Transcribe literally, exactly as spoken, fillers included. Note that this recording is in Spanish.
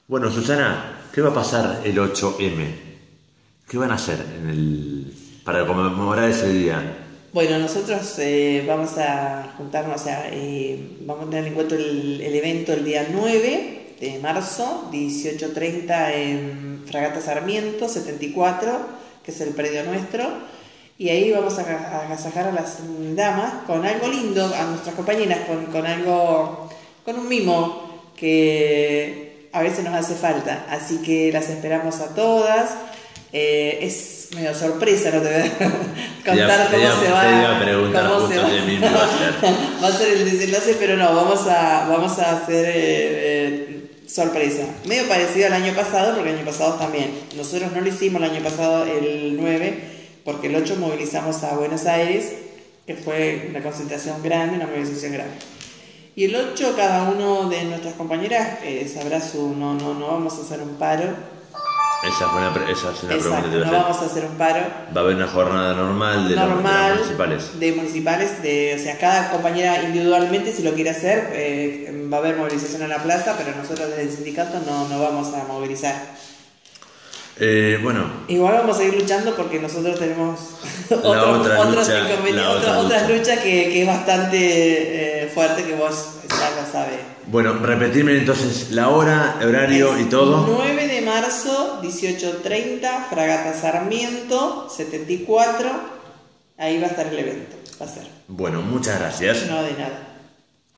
Bueno, Susana, ¿qué va a pasar el ocho eme? ¿Qué van a hacer en el, para conmemorar ese día? Bueno, nosotros eh, vamos a juntarnos, o sea, eh, vamos a tener en cuenta el, el evento el día nueve de marzo, dieciocho treinta en Fragata Sarmiento, setenta y cuatro, que es el predio nuestro. Y ahí vamos a, a agasajar a las damas con algo lindo, a nuestras compañeras, con, con algo, con un mimo que a veces nos hace falta. Así que las esperamos a todas. Eh, es medio sorpresa, no te voy a contar Te cómo iba, se va. te iba a preguntar Cómo se justo va. qué mismo iba a ser. Va a ser el desenlace, pero no, vamos a, vamos a hacer eh, eh, sorpresa. Medio parecido al año pasado, porque el año pasado también. Nosotros no lo hicimos el año pasado, el nueve, porque el ocho movilizamos a Buenos Aires, que fue una concentración grande, una movilización grande. Y el ocho, cada uno de nuestras compañeras eh, sabrá su. No, no, no vamos a hacer un paro. Esa es, buena, pre- esa es una pregunta Exacto, que te iba no a hacer. vamos a hacer un paro. Va a haber una jornada normal de, los- de las Normal municipales. de municipales, de, o sea, cada compañera individualmente si lo quiere hacer, eh, va a haber movilización en la plaza, pero nosotros desde el sindicato no, no vamos a movilizar. Eh, bueno, Igual vamos a seguir luchando porque nosotros tenemos La otros, otra otros lucha, inconvenientes, la otra, otra otras lucha. luchas que, que es bastante eh, fuerte, que vos ya lo sabés. bueno, repetirme entonces la hora, horario y Es todo. nueve de marzo, dieciocho treinta, Fragata Sarmiento, setenta y cuatro, ahí va a estar el evento, va a ser. Bueno, muchas gracias. No de nada.